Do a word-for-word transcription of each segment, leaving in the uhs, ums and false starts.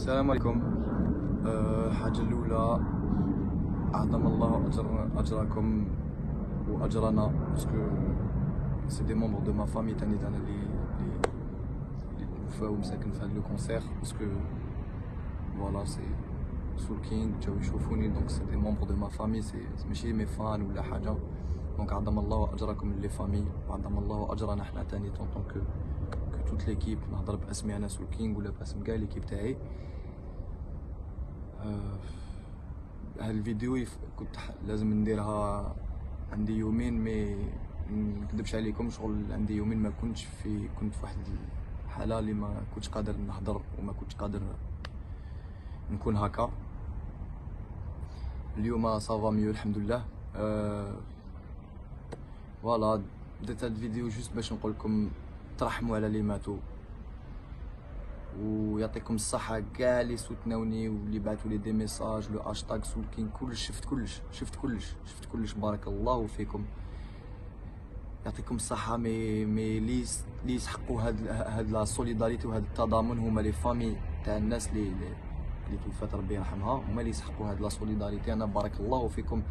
السلام عليكم. الحاجة الأولى أعظم الله أجر أجركم وأجرنا باسكو سي دي مومبر دو ما فامي تاني تاعنا لي لي لي توفاو مساكن في هاد لو كونسير باسكو فوالا سي سول كينغ جاو يشوفوني دونك سي دي مومبر دو ما فامي سي ماشي مي فان ولا حاجة. دونك عظم الله أجركم لي فامي وعظم الله أجرنا حنا تاني طون طون كو كو توت ليكيب. نهضر باسمي أنا سول كينغ ولا باسم كاع ليكيب تاعي. هاد الفيديو يف... كنت لازم نديرها عندي يومين مي نكذبش عليكم شغل عندي يومين ما كنتش في كنت في واحد الحاله اللي ما كنتش قادر نهضر وما كنتش قادر نكون هكا. اليوم صافا ميو الحمد لله. أه... فوالا درت هاد الفيديو جوست باش نقول لكم ترحموا على اللي ماتوا ويعطيكم الصحة كاع اللي سوتناوني واللي بعثوا لي دي ميساج لو هاشتاغ سول كينغ كلش شفت كلش شفت كلش شفت كلش بارك الله فيكم. يعطيكم الصحة. مي مي لي لي يسحقوا هاد هاد لا سوليداريتي وهاد التضامن هما لي فامي تاع الناس اللي اللي توفات ربي يرحمها هما اللي يسحقوا هاد لا سوليداريتي. انا بارك الله فيكم.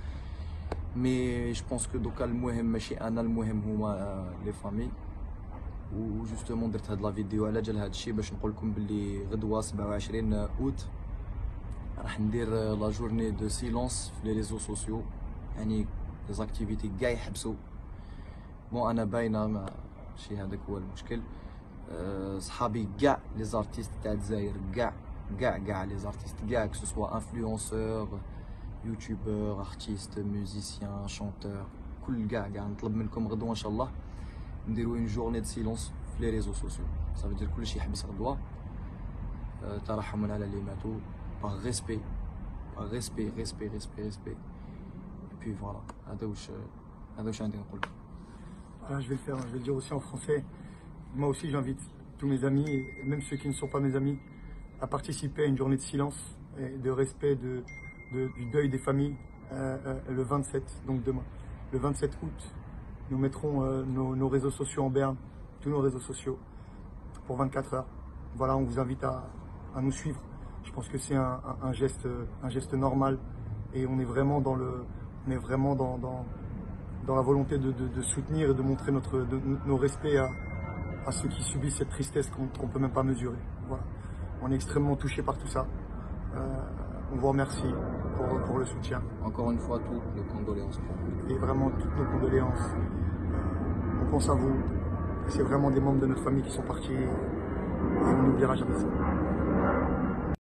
مي جو بونس كو دوكا المهم ماشي انا المهم هما لي فامي. و جوستومون درت هاد لا فيديو على جال هاد الشيء باش نقول لكم بلي غدوه سبعة وعشرين اوت راح ندير لا جورني دو سيلونس في لي ريزو سوسيو، يعني لي زاكتيفيتي كاع يحبسوا. بون انا باينه ماشي هذاك هو المشكل. أه صحابي كاع لي زارتيست تاع الجزائر كاع كاع كاع لي زارتيست كاع كو سوا انفلونسور يوتيوبر ارتيست ميوزيسيان شونتور كل كاع كاع نطلب منكم غدوه ان شاء الله نديرو اون جورني دو سيلونس في لي ريزو سوسيو. صافي دير كلشي يحبس غدوه. أه ترحما على اللي ماتوا باغ ريسبي باغ ريسبي ريسبي ريسبي ريسبي. بي فوالا هذا واش هذا واش عندي نقول. Voilà, je vais le faire, je vais le dire aussi en français. Moi aussi, j'invite tous mes amis, et même ceux qui ne sont pas mes amis, à participer à une journée de silence et de respect de, de, du deuil des familles euh, euh, le vingt-sept, donc demain. Le vingt-sept août, nous mettrons euh, nos, nos réseaux sociaux en berne, tous nos réseaux sociaux, pour vingt-quatre heures. Voilà, on vous invite à, à nous suivre. Je pense que c'est un, un, un, geste, un geste normal et on est vraiment dans, le, on est vraiment dans, dans, dans la volonté de, de, de soutenir et de montrer notre, de, nos respects à, à ceux qui subissent cette tristesse qu'on qu'on ne peut même pas mesurer. Voilà. On est extrêmement touchés par tout ça. Euh, on vous remercie pour, pour le soutien. Encore une fois, toutes nos condoléances. Et vraiment toutes nos condoléances. Euh, on pense à vous. C'est vraiment des membres de notre famille qui sont partis et on n'oubliera jamais ça.